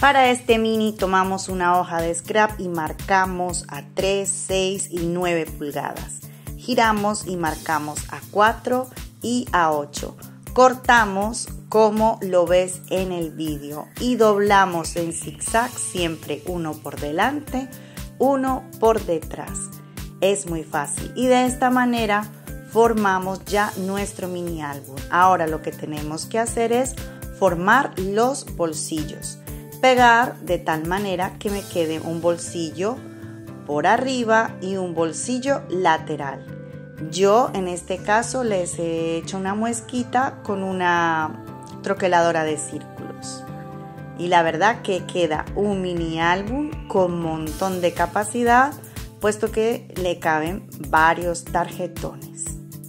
Para este mini tomamos una hoja de scrap y marcamos a 3, 6 y 9 pulgadas. Giramos y marcamos a 4 y a 8. Cortamos como lo ves en el vídeo y doblamos en zigzag, siempre uno por delante, uno por detrás. Es muy fácil y de esta manera formamos ya nuestro mini álbum. Ahora lo que tenemos que hacer es formar los bolsillos. Pegar de tal manera que me quede un bolsillo por arriba y un bolsillo lateral. Yo en este caso les he hecho una muesquita con una troqueladora de círculos. Y la verdad que queda un mini álbum con un montón de capacidad, puesto que le caben varios tarjetones.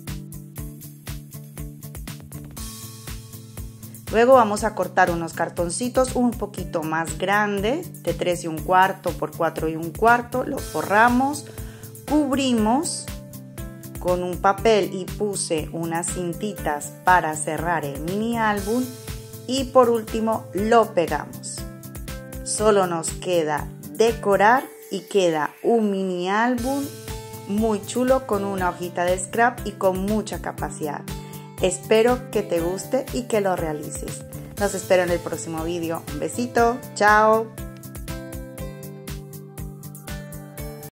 Luego vamos a cortar unos cartoncitos un poquito más grandes, de 3 1/4 por 4 1/4, lo forramos, cubrimos con un papel y puse unas cintitas para cerrar el mini álbum y por último lo pegamos. Solo nos queda decorar y queda un mini álbum muy chulo con una hojita de scrap y con mucha capacidad. Espero que te guste y que lo realices. Los espero en el próximo vídeo. Un besito, chao.